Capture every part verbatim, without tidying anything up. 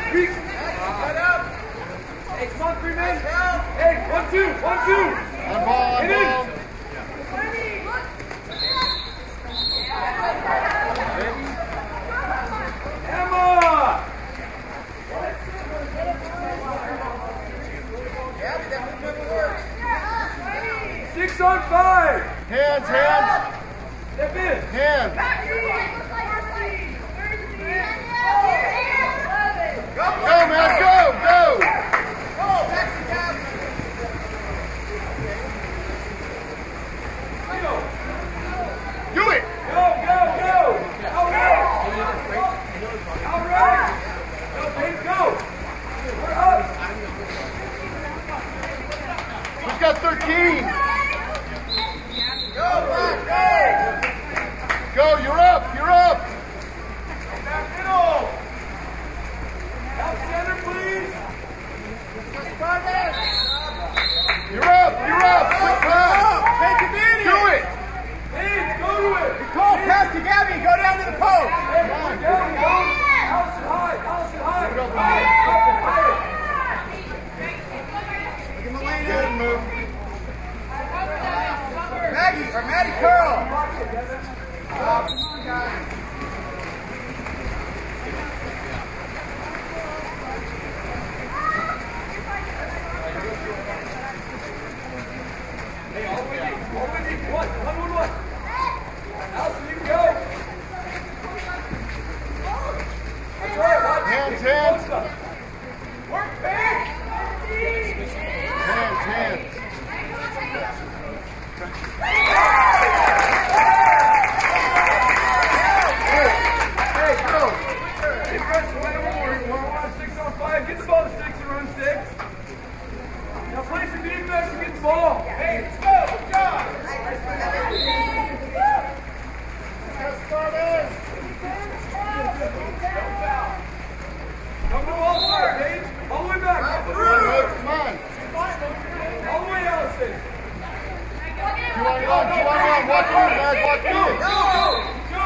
Weak. Cut out. Hey, come on, three men. Hey, one, two, one, two. On ball, on ball. Emma. Six on five. Hands, hands. Step in. Hands. Go, man, go, go. Go, back to Gavin. Do it. Go, go, go. All right. All right. Go, babe, go. We're up. Who's got thirteen? Go, back, go. Go, you're up, you're up. Back middle. Help center, please. You're up, you're up. Quick pass. Take advantage. Do it. Hey, go to it. Cole, pass to Gabby. Go down to the post. Hey, come on, down, go. Allison high, Allison high. Go, go. Higher. Look at Melena. Good move. Maggie, or Maddie Curl. Hey, all with you, all with you. One, one, one, one. Allison, you can go. That's right, watch. Hands, hands. Close up. Work back. Hands, hands. Hey, go. Hey, Brett, so whenever we're on six on five, get the ball to six and run six. Now play some defense and get the ball. Hey, let's go. Good job. Come to all side, Paige. All the way back. Come on. All the way, Allison. Two on one, two on one. Walk in, guys, walk in. Go, go, go.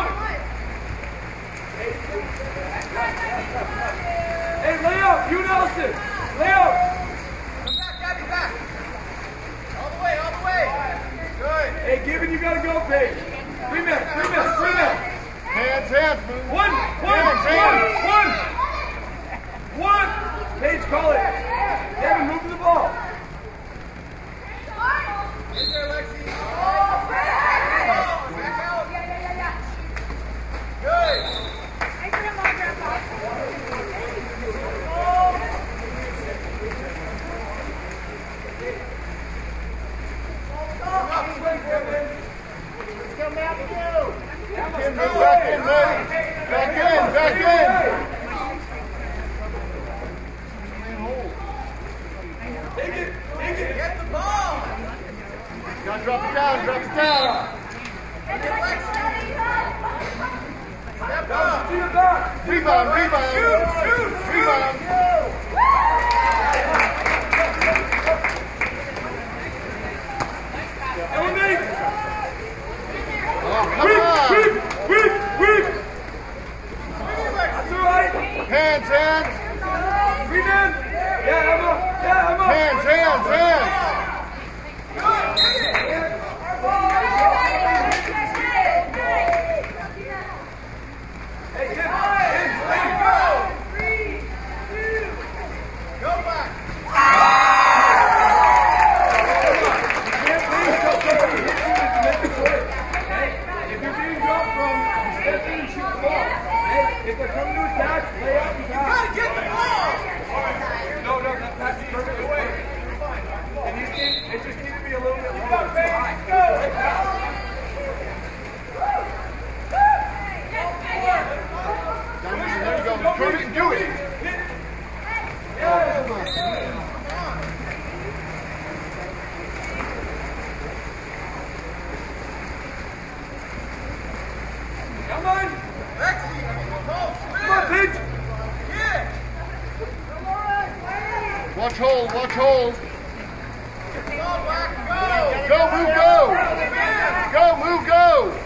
Hey, lay out. You and Allison. Lay out. Come back, Gabby, back. All the way, all the way. Good. Hey, Gibbon, you gotta go, Paige. Three minutes, three minutes, three minutes. Hands, hands, move. One, one, Hands, hands. one, one. One. Paige, call it. Devin, move to the ball. Get there, Lexi. Good. Let's go, Matthew. Back in, move back in, move. Back in, back in. Take it, take it. Get the ball. Gotta drop it down, drop it down. Step Go, up. to the back. Rebound, rebound. Shoot, shoot, Rebound. Elevate. Oh, come Weak, on. weak, weak, weak. That's all right. Hands, hands. Three men. Yeah, Emma. Yeah, Emma. Hands, hands, hands. Hey, get, get, let it go. Go back. You can't leave until somebody hits you to make the play. Okay? If you're being dropped from, you step in and shoot the ball. Okay? If they're coming to attack, lay out and pass. Gotta get the ball. No, no, that pass is perfectly away. It just need, it just need to be a little bit longer. Go, go. There you go. Curve it and do it. Come on. Lexi, go, Come on, Paige. yeah. Watch hold, watch hold. Go back, go. Go, move, go. Go, move, go.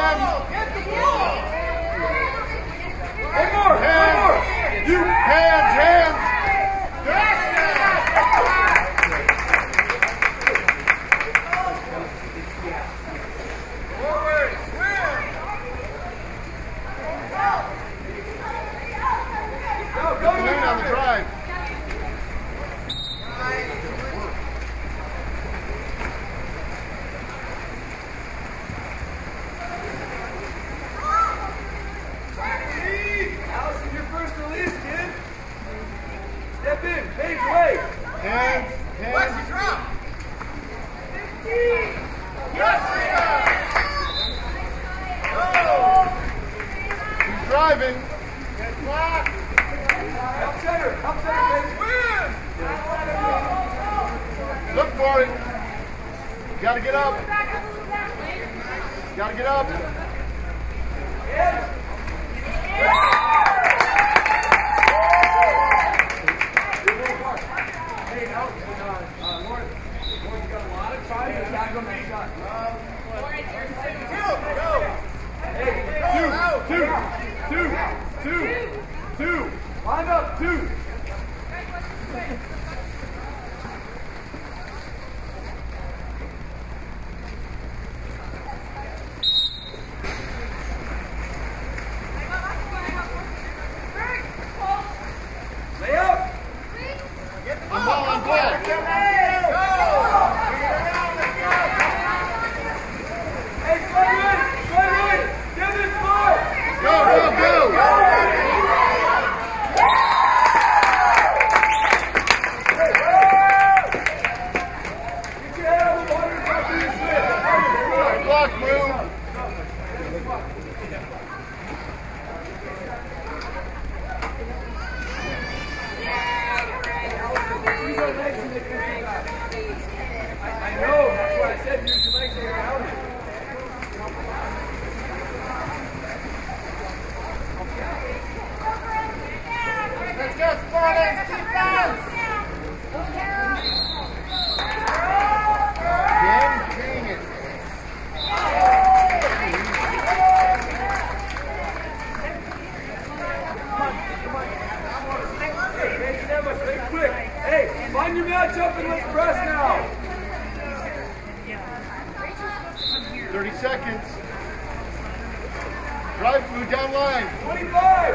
hands. One more, one more. You hands, hands. Forward, swim. Go, go, Lean on the drive. Allison, your first release, kid. Step in, page away. Hands, Watch hands. the drop. He's driving. Get blocked. Help center, help center, baby. Look for it. You gotta get up. You gotta get up. Hey, Allison, uh, uh, Lauren, Lauren's got a lot of time. You gotta go make a shot. Hey, two, two, two, two, two. Line up, two. Lay up. I'm ball on ball. Hey, slide right, slide right. Get this ball. Go, go, go. Get your head out of the water and talk to your slip. Block move. Use your legs and make it back. I know, that's what I said. Use your legs and you're out of it. Let's go, Spartans. Defense. Again, dang it. Hey, stand up, stay quick. Hey, find your matchup and let's press now. thirty seconds. Drive, move down line. twenty-five.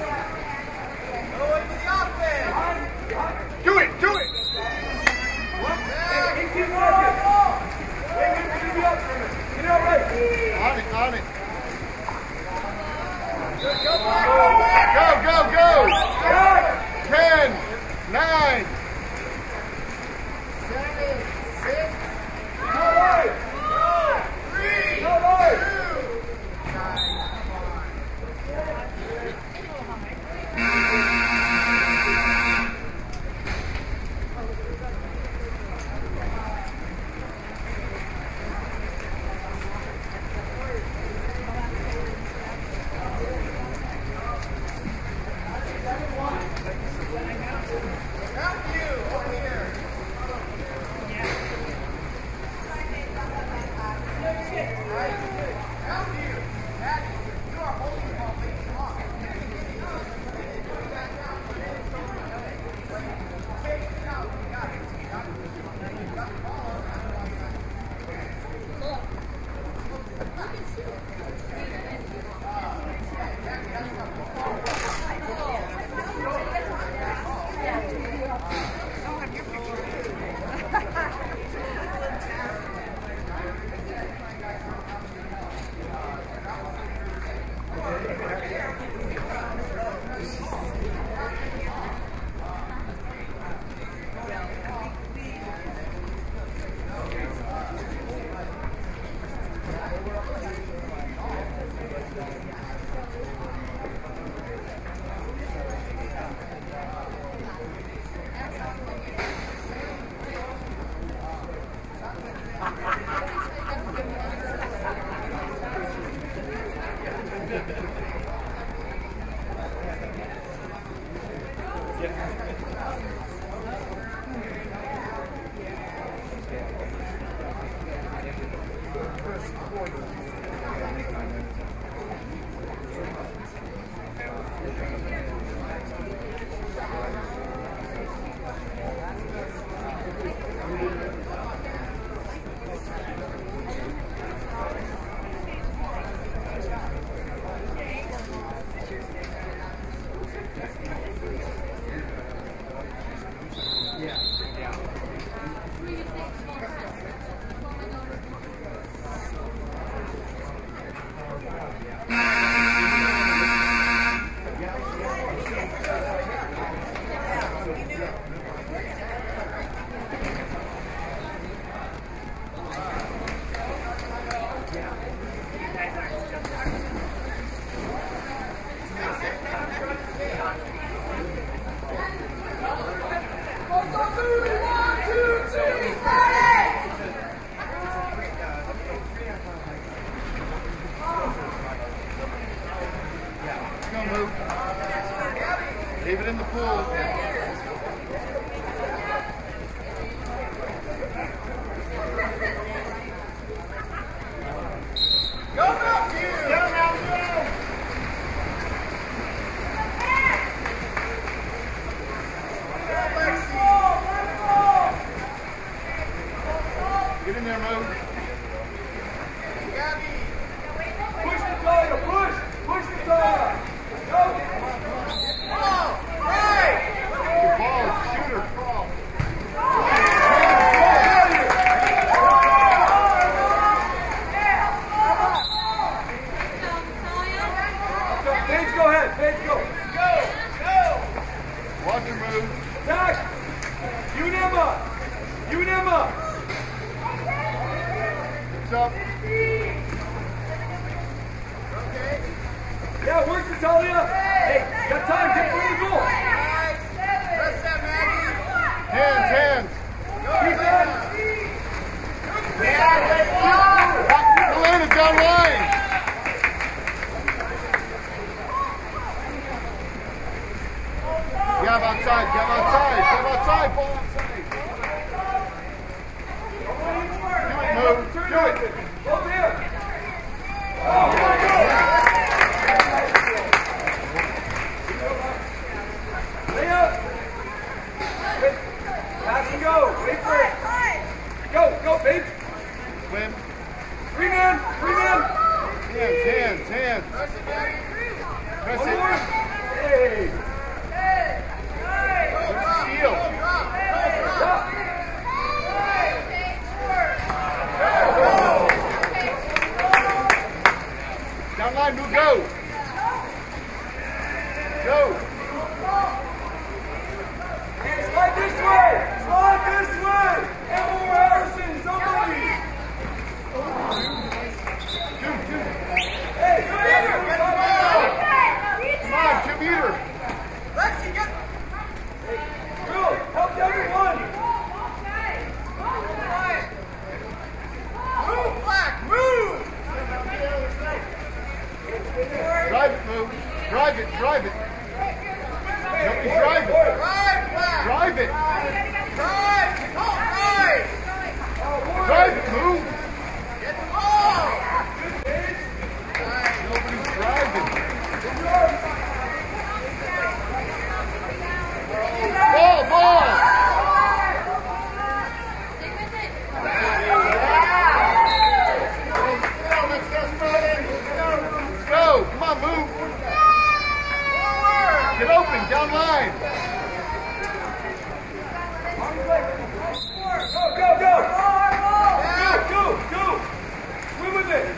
Go into the offense. Do it, do it. eighteen seconds. Wait, wait, wait, be up for a minute. Get out right. On it, on it. Go back. Go, go, go. Back. Ten, nine, seven, six, All right. Three. All right. Help you over here. Help you. Daddy, you are holding the ball way too long. Take it out. You got it. You got it. You got the ball. Leave it in the pool. Go, Mountain View! Go, Mountain View! Get in there, Mo. Push Natalia, push! Push Natalia! Go! Ball! Right! Your ball, shooter, crawl. Paige, go ahead. Paige, go. Go! Go! Watch her move. Zach! You and Emma! You and Emma! It's up. Yeah, work Natalia! Hey, got time, get through the goal! Press that, Maggie! Hands, hands. Keep that! Elena, down line. Gav outside, Gav outside, Gav outside, ball outside. Do it, move, do it. Over here! Oh, my God! Lay up! Wait. Pass and go! Wait for it! Go, go, babe! Swim. Three men! Three men! Hands, hands, hands. Press it, Maggie! Press One it. more! Hey! Steal. Down line, move, go. Go. Hey, slide this way! Slide this way! Emma Harrison, somebody! Shoot, shoot. Hey, come here! Come on, Jim Eater. Lexi, get... Drill, help everyone! Move, Black, move! Drive it, move. Drive it, drive it. Nobody drive it. Drive, Black! Drive it. Drive! Oh, drive! Drive it, move. Get the ball! Nobody's driving. Ball, ball. Let's go. Come on, move. Get open, down line. Go, go, go! Go, go, go! Swim with it!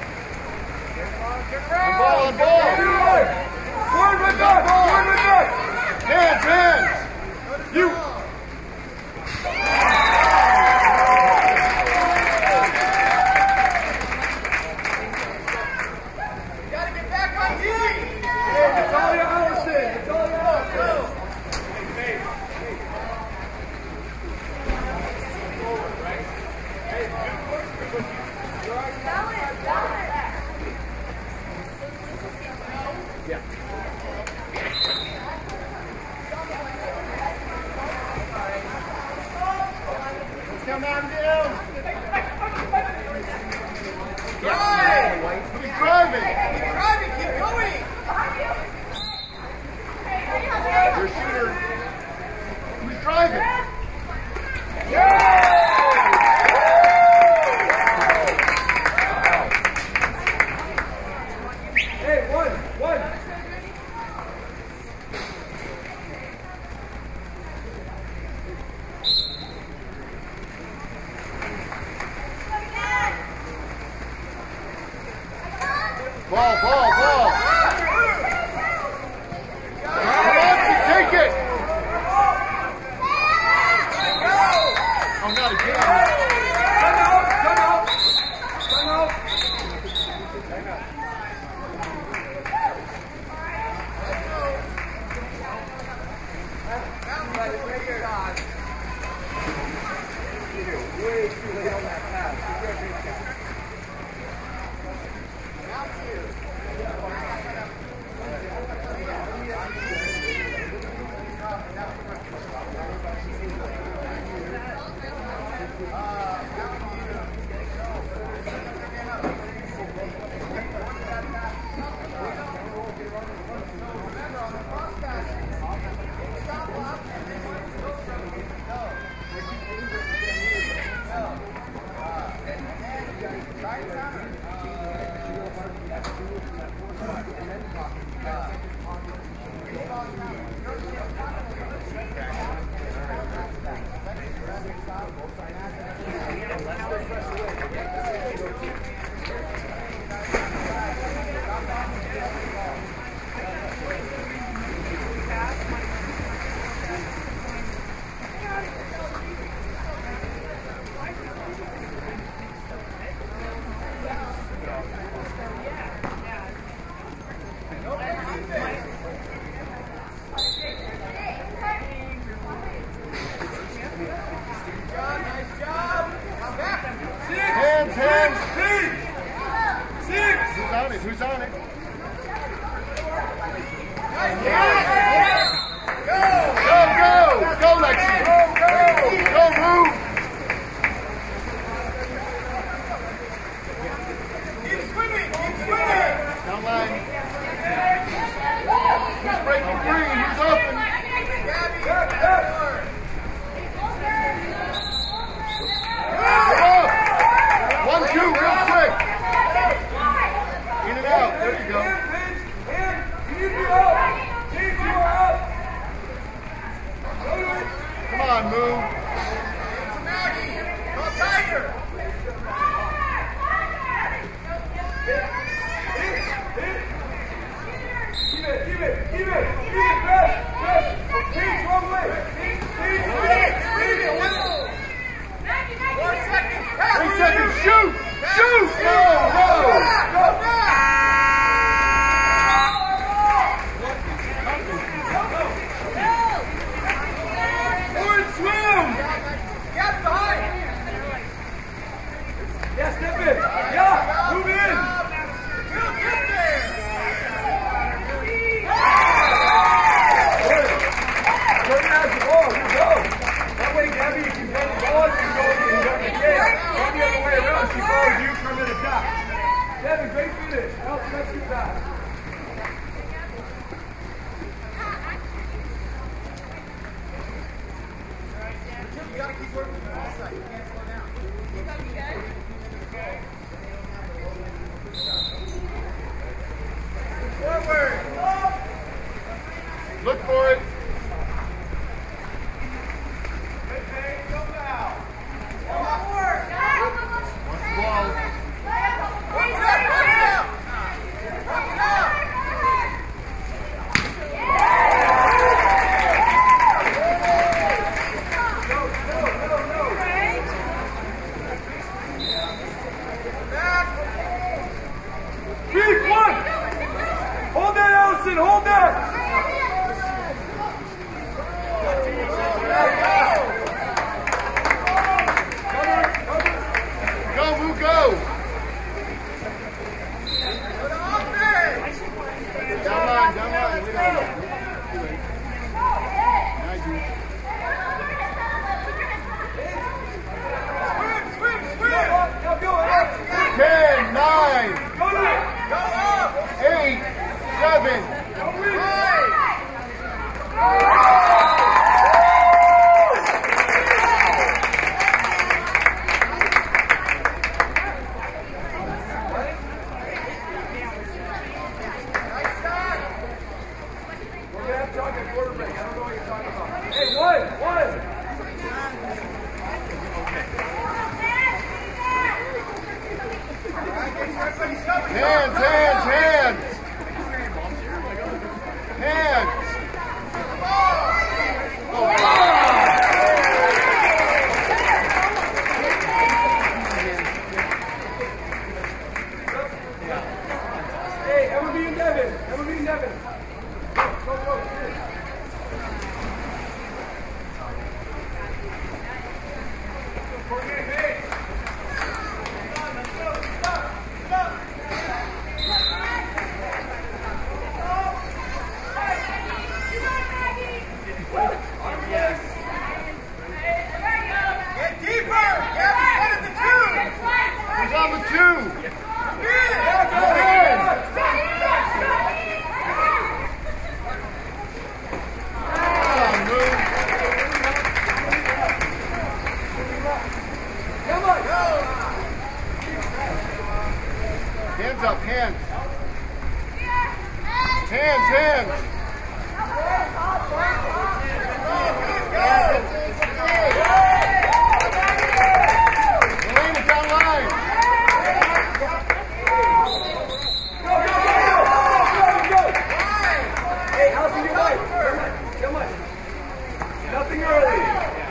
On ball, on ball. Forward right back! Forward right back! Hands, hands. You. Gotta get back on T! Hey, Natalia Allison! Natalia Allison! driving. Keep driving, keep going. Your shooter. Who's driving? Hey, one, one. Ball, ball, ball. Come on, take it. Oh, not again. Come out, come out. Come out. Way too late on that pass. Who's on it? Go! Go, go! Go, Lexi! Go, go! Go, move! Keep swimming! Keep swimming! Down line. Who's breaking free? Who's open? Gabby! Back, back. Come on! One, two, real quick! In and out. There you go. Hand, pinch, hand. You need to be up. Team, you are up. Go to it. Come on, move. Maggie! Go Tiger! Keep it, keep it, keep it, keep it, press, press. Team, wrong way. Team, team, Speed it! Speed it! One second! Pass! Three seconds. Shoot! Shoot! Go! Go! Go back! Forward swim. Get behind! Yeah, step in. Yeah, move in. We'll get there! Turn it as the ball. You go. That way, Gabby, you can get the ball. You can go and you got the game. Go the other way around. She follows you from the top. Gabby, great finish. Help, let's get that. You gotta keep working the ball side. You can't slow down. Forward! Look for it. Watch the ball. Watch it out! Watch it out! Watch it out! Back! Keep one. Hold that, Allison. Hold that. Go, move, go. Go to offense! Down line, down line. Wait on it. Nice. Swim, swim, swim! Go, go, go. Ten, nine. Go to it. Go! Hands, hands, hands. Hands. Hey, Emma B and Devin. Emma B and Devin. Go, go, go. Get deeper! Get one of the two! Who's on the two? Hands up, hands. Hands, hands. Elena, down line. Go, go, go, go, go, go. Hey, Allison, get light. Come on. Nothing early.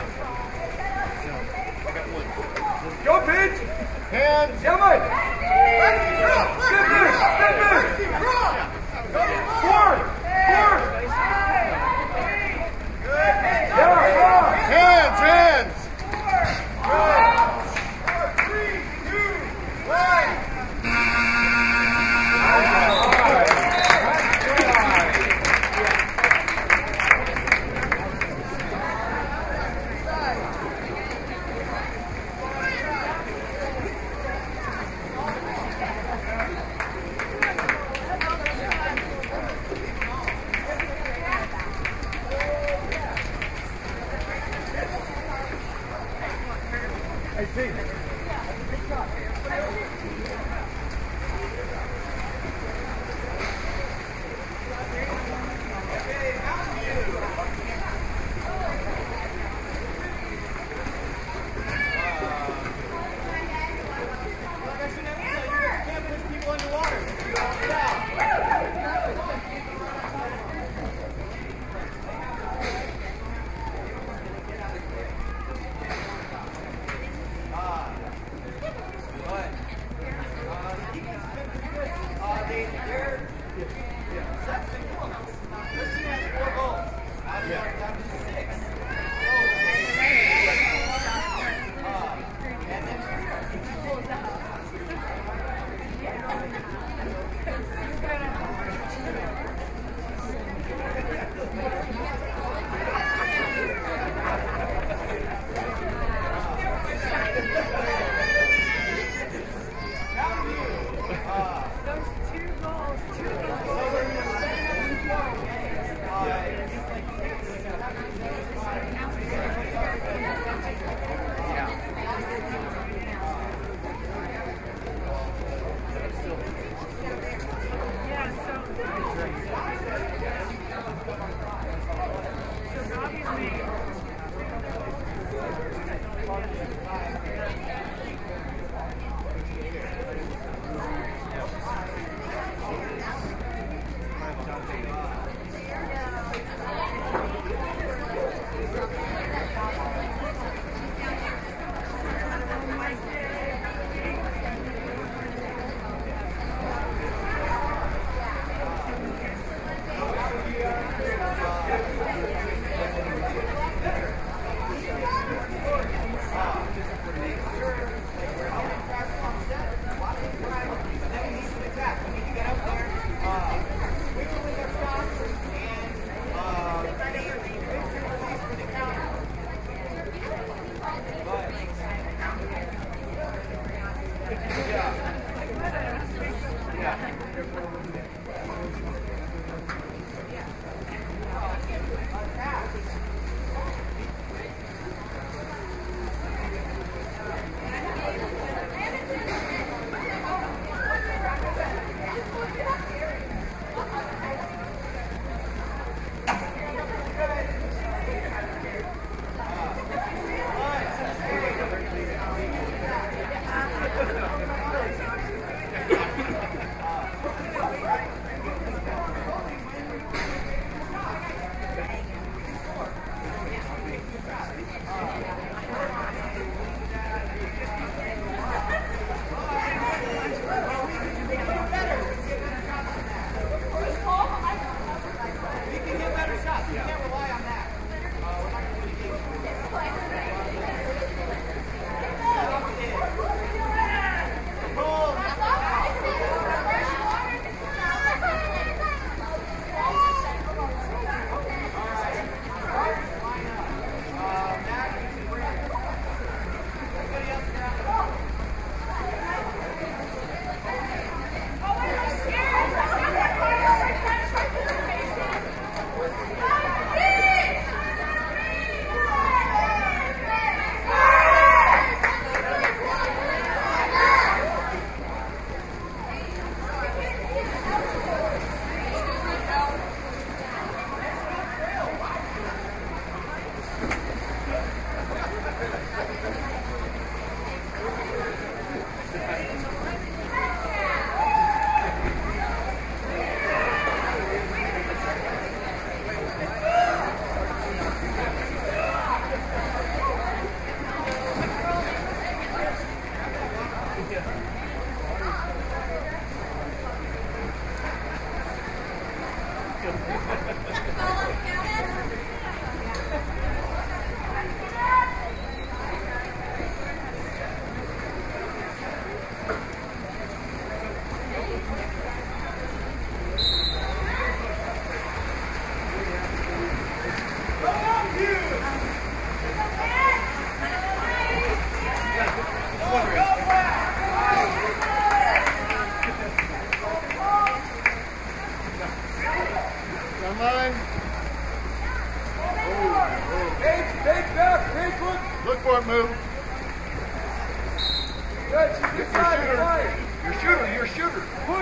Go, pitch. Hands. Come on. Step back, step back. Four, four. Yeah, yeah.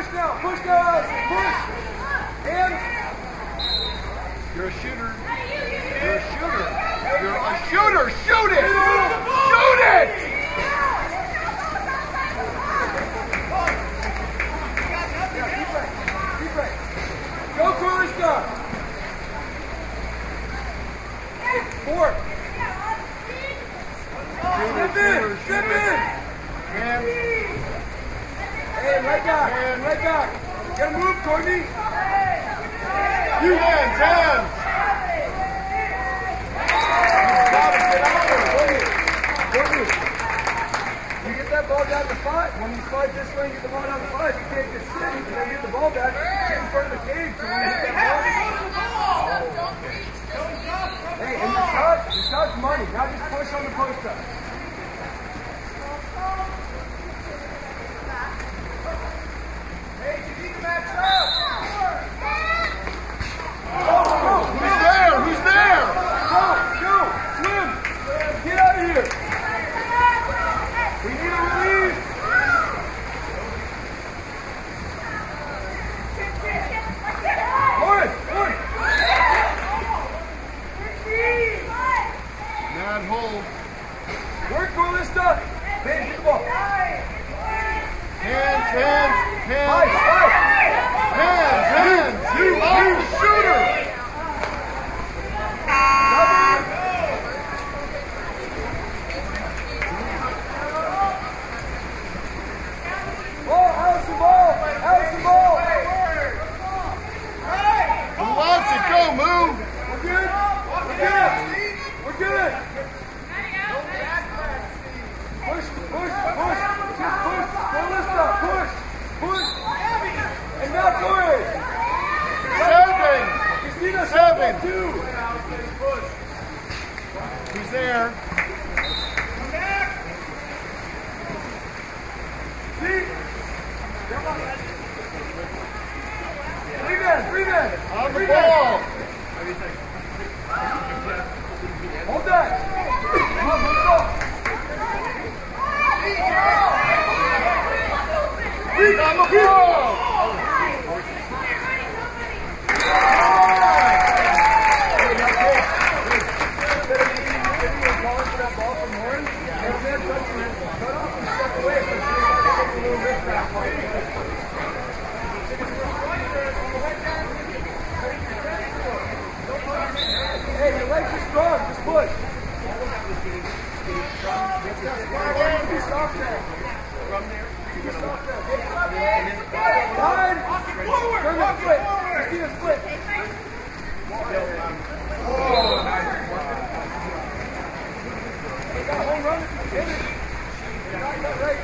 push now, push now, Allison, push. And You're a shooter. You're a shooter. You're a shooter. Shoot it. Shoot it. go, Corlista. Four. Step in, step in. Hands. Hey, right back, right back. Gotta move, Courtney. You hands, hands. Courtney, Courtney. You get that ball down to five. When you slide this way and get the ball down to five, you can't just sit. You can get the ball back, get in front of the cage. So when you hit that ball, hey, and the shot, the shot's money. Now just push on the post up. Hey, you need to match up. Who's there? Who's there? Go, go, swim. Get out of here. We need a release. Lauren, Lauren. Mad hold. Work, Corlista. Hey, get the ball. Hands, hands, hands. Five, five. Hands, hands. You are a shooter. Ball, Allison, ball. Allison, ball. Who wants it? Go, move. We're good. We're good. We're good. Push, push, push. Just push. Corlista, push. Push. And now Corey. Seven. Christina, Seven. two. Who's there? See? Three men, three men. On the Three ball. men. Hold that. Come on, let's go. He's on the ball. Hey, your legs are strong. Just push. Be soft there. Be soft there. Line. Turn the split. Christina, split. They got a home run if you hit it. You got that right.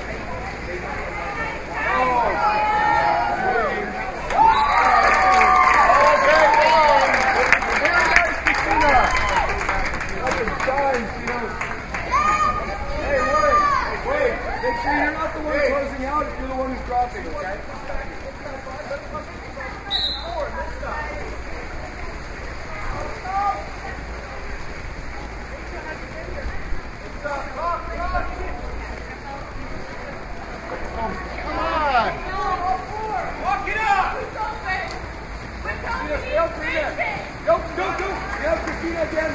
Make sure you're not the one closing out if you're the one who's dropping, okay? Come on. Walk it up! Christina, stay up for that. Go, go, go! Stay up, Christina, again.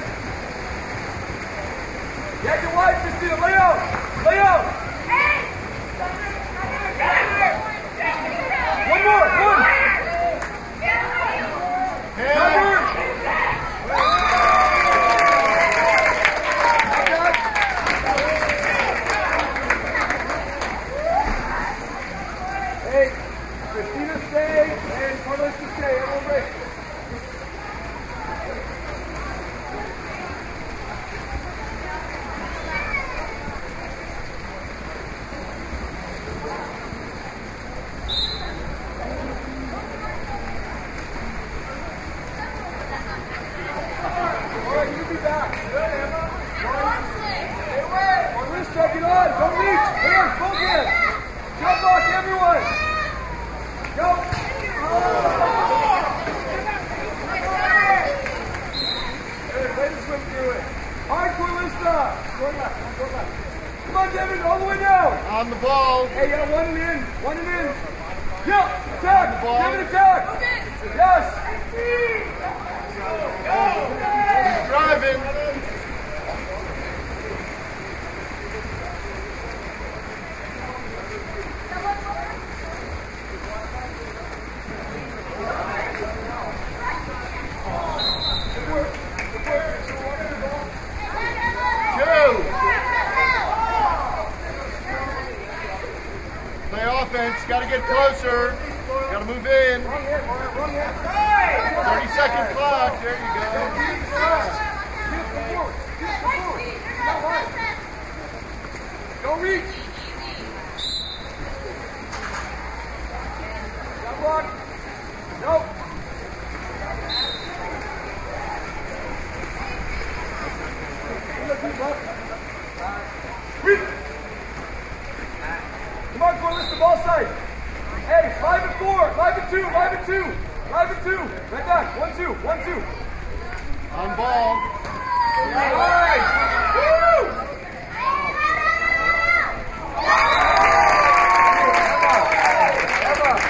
Yeah, get wide, Christina. Lay out! Lay out! One more, one! Cover! Hey, Christina, stay, and Carlos to stay. Everyone break. On the ball. Hey, yeah, one and in, one and in. Yeah, ball. Give it a tug. Yes. He's driving. Play offense, got to get closer, got to move in. thirty second clock, there you go. Go reach. Got block. Nope. Reach. Come on, Corliss, the ball side. Hey, five and four, five and two, five and two, five and two. Right back, one, two, one, two. On ball. Nice. Woo! Emma,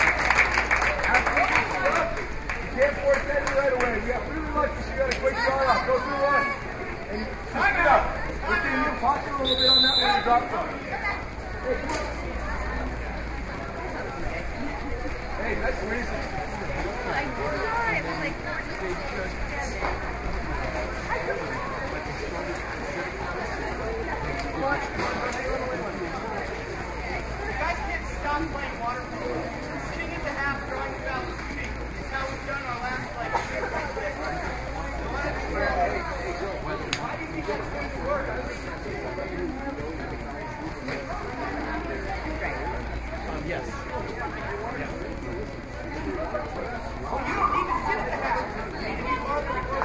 you can't force that in right away. We got really lucky she got a quick shot off. Go through one. And switch it up. Let's see you pocket a little bit on that one you dropped from. Hey, that's reason. Like, we're not. Like, You guys can't stop playing Waterpolo. Sitting in the half, drawing about shooting. It's how we've done our last, like, three practice. Why do you think that's going to work? Um, yes. Oh, you don't need to sit in the half. You need to be farther away.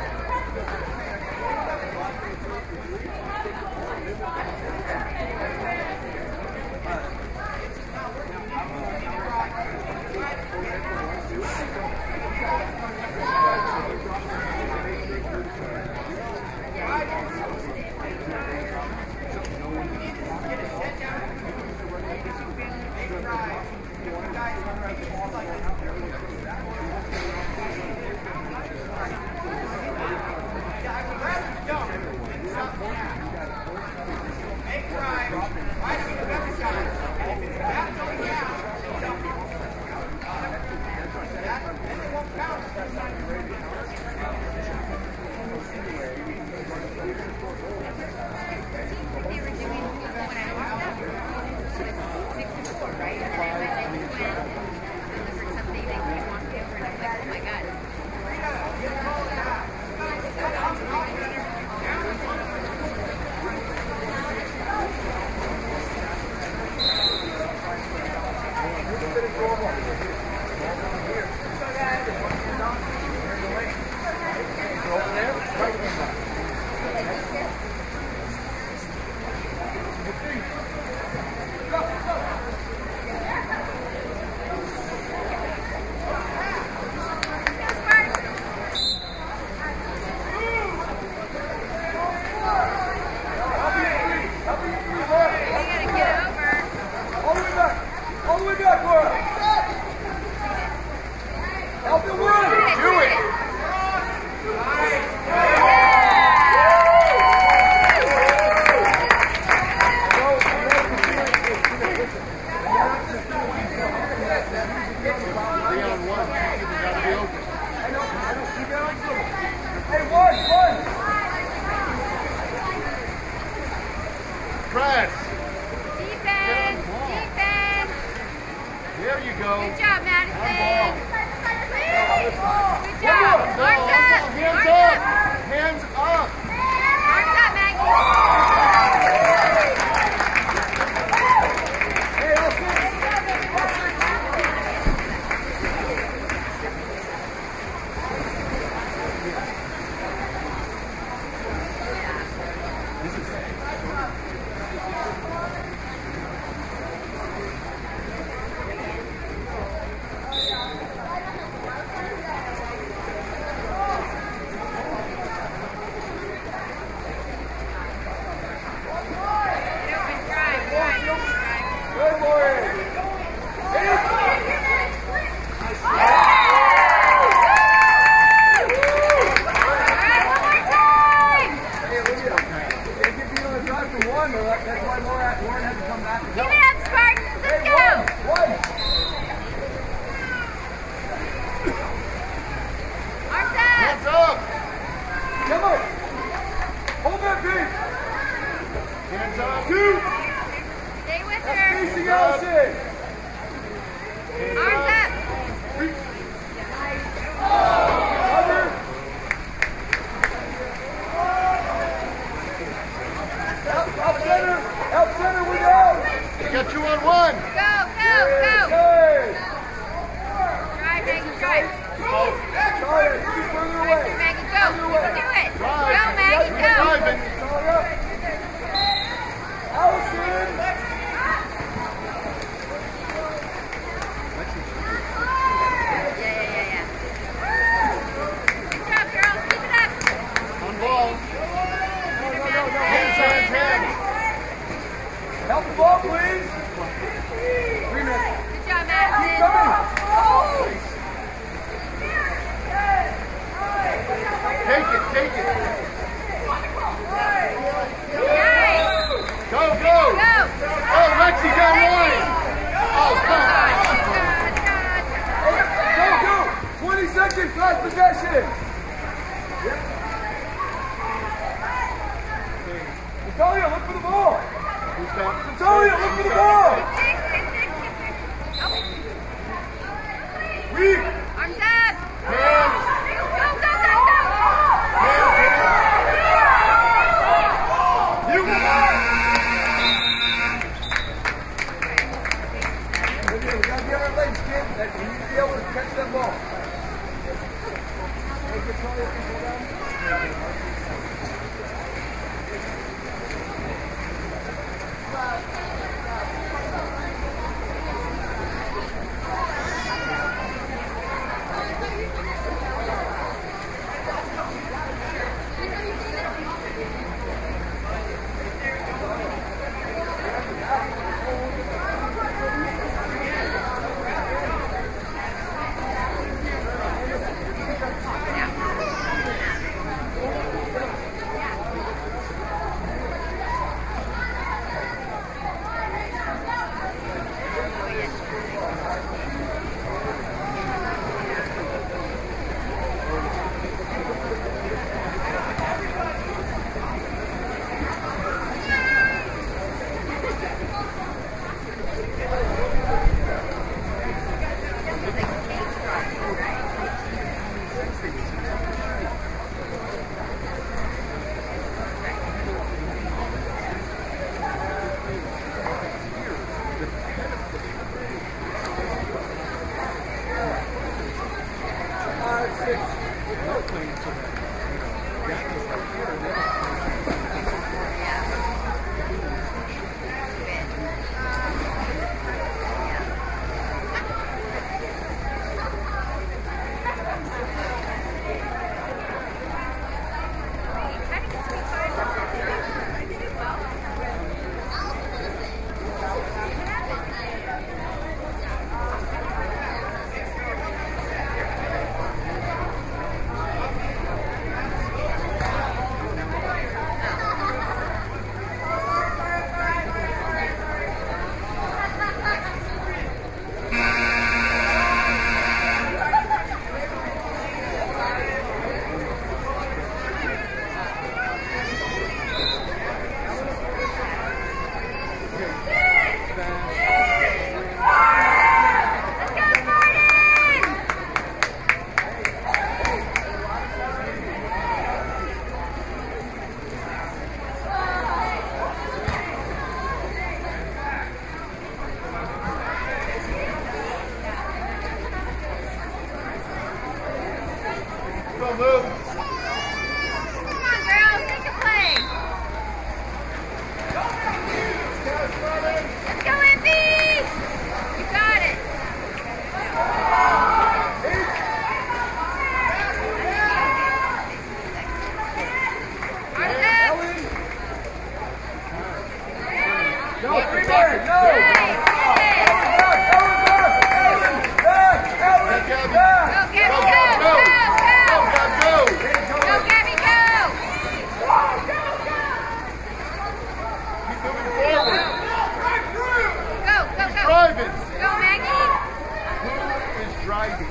Press. Defense! Defense! There you go. Good job, Madison! Good One job! more. Arms No, up! hands Arms up. up! Hands up. Arms up, Maggie! Hey, all six. All six. Natalia, you be further away. Maggie, go. You can do it. Go, Drive. Maggie, You're go. driving. Natalia. Allison. Yeah, yeah, yeah, yeah. Good job, girls. Keep it up. On ball. No, no, no, no. Hands, hands, hands. Help the ball, please. Three minutes. Good job, Keep Madison. coming. Take it, take it. Nice. Go, go. Go. Oh, Lexi down line. Oh, come on. Go, go. twenty seconds, last possession. Yep. Natalia, look for the ball. Who's that? Natalia, look for the ball. Weak. Arms up. Hands. Go, go, go, go. You. We gotta get our legs, kid. That we need to be able to catch that ball. Hey, get Natalia, control down. Move. Come on, girls. Take a play. Let's go, Envy. You got it. Arms up. Go, three minutes. Go. Nice. Hey, Gabby. Go, Gabby, Go, go. go, go. Go, Go, Gab, go. go. Go, Gabby, go. Keep moving forward. Go, go, Who's go. driving? Go, Maggie. Who is driving?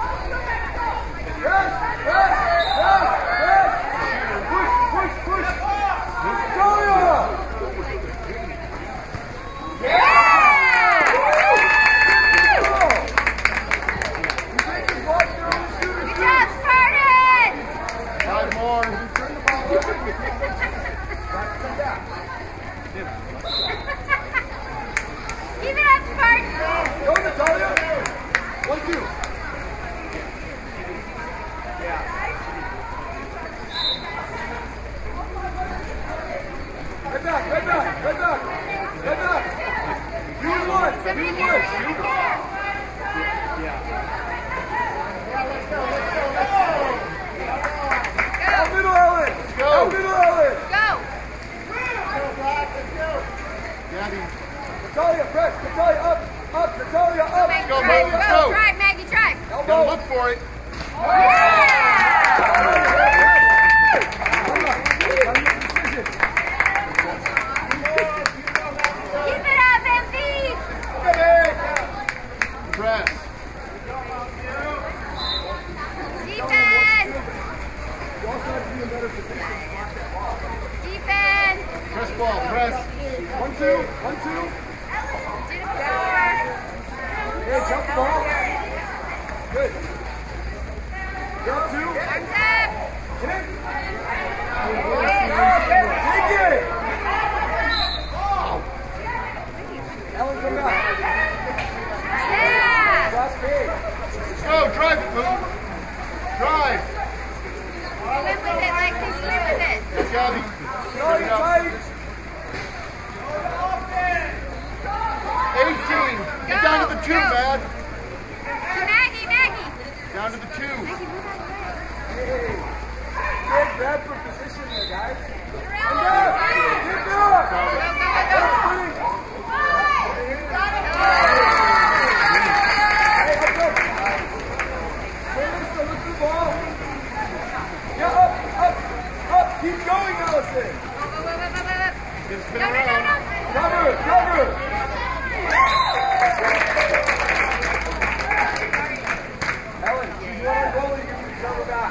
Yes, yes, yes, yes. Push, push, push. Natalia. Good job, Spartan. Five more. Keep it up, Spartan. Go, Natalia. One, two. go, Drive, Mo, let's go, go. drive, Maggie, drive. Gotta look for it. Keep it up, M V. Press. Defense. Defense. Press ball, press. One, two, one, two. Did it before. Hey, jump the ball. Good. Jump two. Arms up. Hit. Take it. Ellen, come back. Yeah. Cross page. Go, drive it, Boom. Drive. Swim with it, Lexi, swim with it. Good job. Go, you're tight. eighteen. Get down to the two, Go. man. Maggie, Maggie. Down to the two. Maggie, move out of the way. Hey. Good grab for position there, guys. You're Come out. back. Get back. Go, go, go, go. Hey, up, up. Hey, let's go. Look for the ball. Yeah, up, up, up. Keep going, Allison. Go, go, go, go, go, go. Just spin No, no, no, around. no. Cover, cover. Ellen, she's one on goal. You can cover back.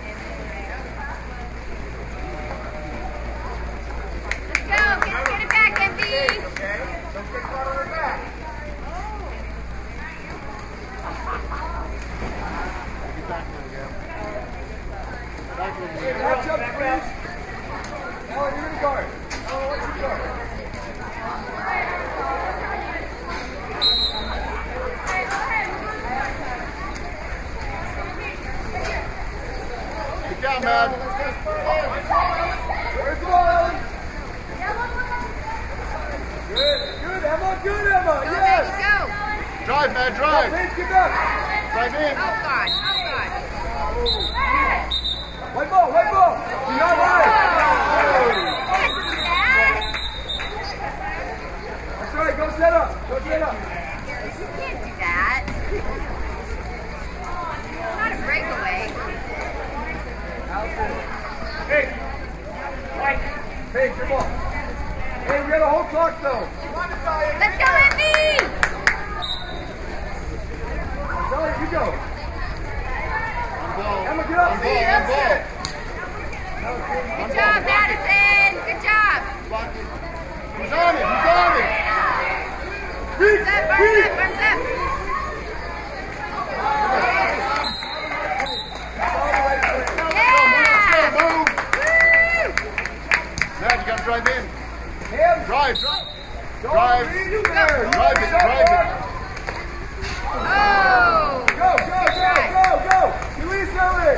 Let's go. Get, get it back, M V. Okay? Don't get caught on her back. Get back there, Gab. Back there, Hey, Gab. match up, please. Ellen, you're in guard. Ellen, what's your guard? Get down, man. Where's the ball, Ellen? Good, good, Emma, good, Emma. Go, Yes. Maggie, go. Drive, man, Now, drive. Paige, get back. Drive in. Oh, God. Oh, God. White ball, white ball. Beyond line. Can't do that. That's right, go set up. Go set up. You can't do that. It's not a breakaway. Allison. Hey. White. Paige, your ball. Hey, we got a whole clock, though. Let's go, M V. Sorry, you go. On ball. Emma, get up. On See, ball, on that's ball. it. Good job, Madison. Good job. Block it. He's on it, he's on it. Reach, Arms up, arms reach. up, arms up. Yeah. Go, move. Woo. Dad, you gotta drive in. Hands. Drive, drive. Don't Drive. read you there. Drive it, drive it. Oh. Go, go, go, go, go. Release Ellie.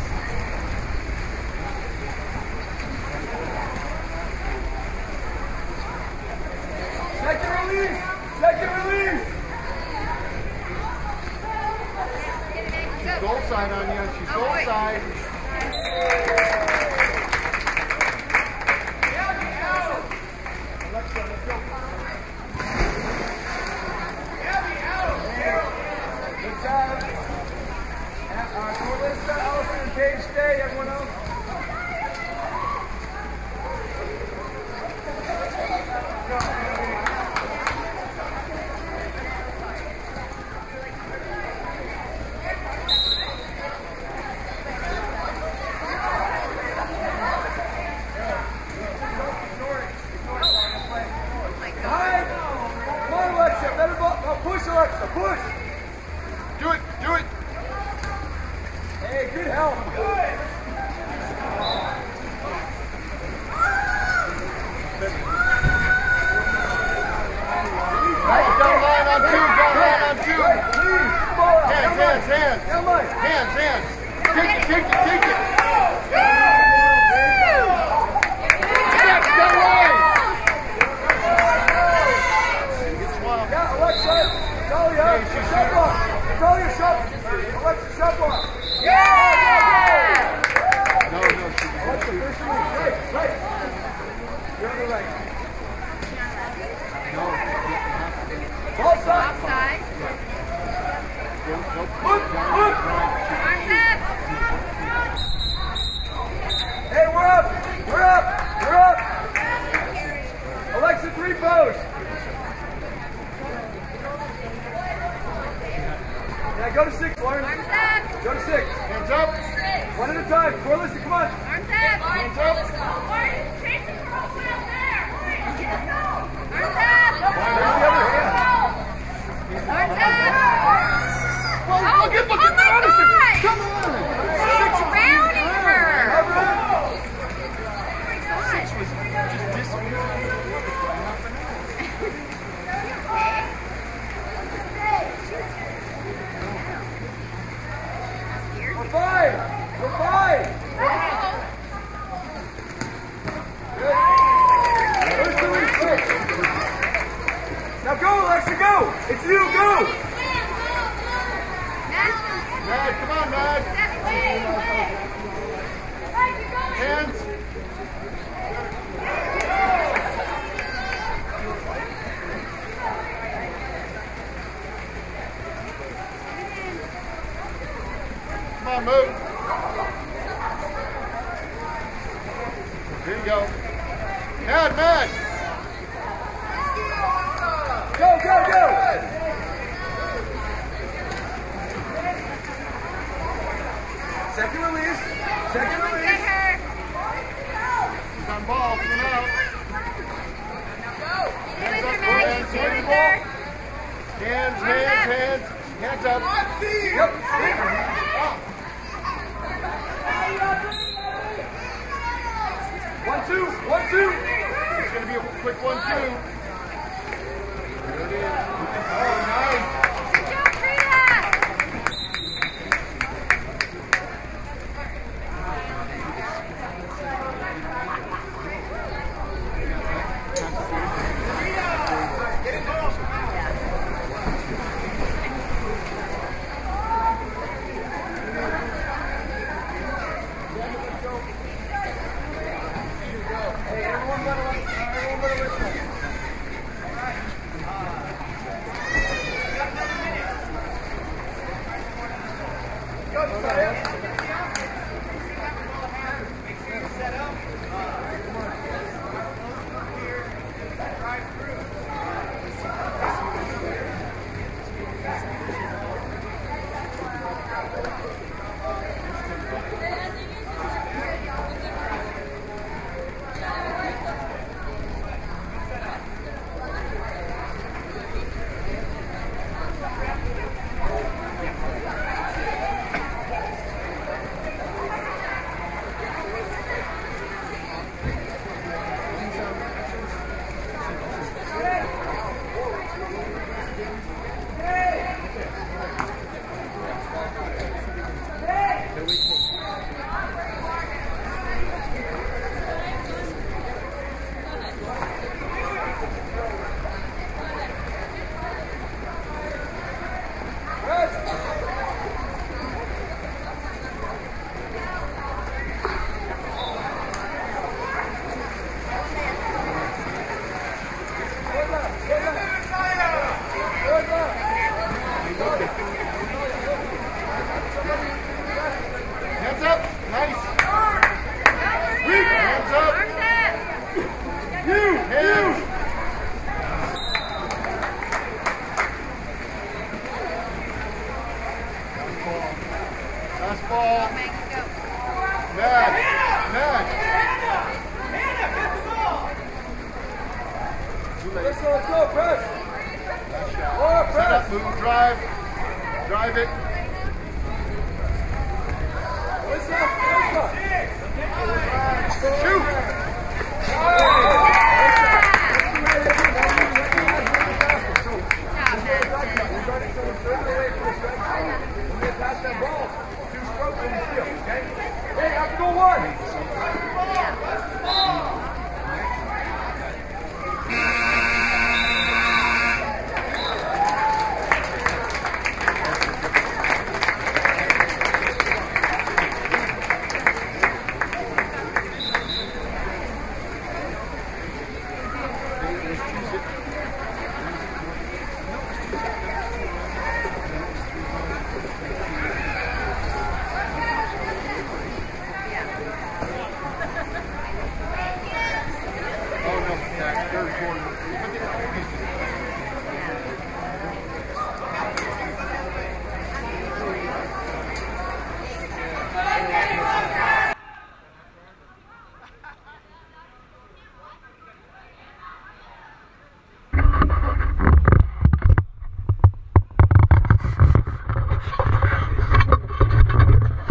Second release. Second release. She's goal side on you. She's Oh, goal boy. side. Good job. Uh, Melissa, Allison, and Paige stay. Everyone else. Behind. Come on, Alexa. Better ball. Oh, push, Alexa. Push. Do it, do it. Hey, good help. Good. Right, down line on two, down line on two. Right, please. Ball out. Hands, hands, hands. Down line. Hands, hands. Take it, take it, take it. Back, down line. Get swamped. Yeah, Alexa. Talia. Hey, she's Shove shooting. off. Talia, shove. Alexa, shove off. Yeah. No, no, she Alexa, first release. Right, right. You're on the right. No. Ball side. Offside. Hey, we're up! We're up! We're up! Alexa, three post! Yeah, go to six, Lauren. Arms up. Go to six. Hands up. One at a time. Corliss, come on. Arms up. Hands up. Arms up. There's the other hand. Arms up. Well, Oh, look at, look oh at my Madison. God. Come on. She's drowning her. All right. Six was just disappearing. We're fine. We're fine. Good. Where's the replay? Now go, Alexa, go. It's you, go. Mad, come on, Mad. Hands. Come on, move. There you go. Mad, Mad. Go, go, go. Second release. Second Get release. her. He's on ball, coming out. Get with her, Hands Maggie. up, Get hands, with her. Hands, hands, hands. Hands up. Yep. One, two. One, two. It's going to be a quick one, two. There it is. Oh, nice. Good job, Frida. Hey, everyone better listen. Everyone better listen. Go, Josiah. Hands up. Nice. Hands up. Arms up. You, Hands. Last ball. Maggie, go. Mad. Mad. Too late. let's go, let's go, press. Oh, Set press. up, move, drive. Drive it. Listen up, listen. Shoot. Pass that ball. Two strokes in the field, okay? Hey, have to go one. third quarter. But they,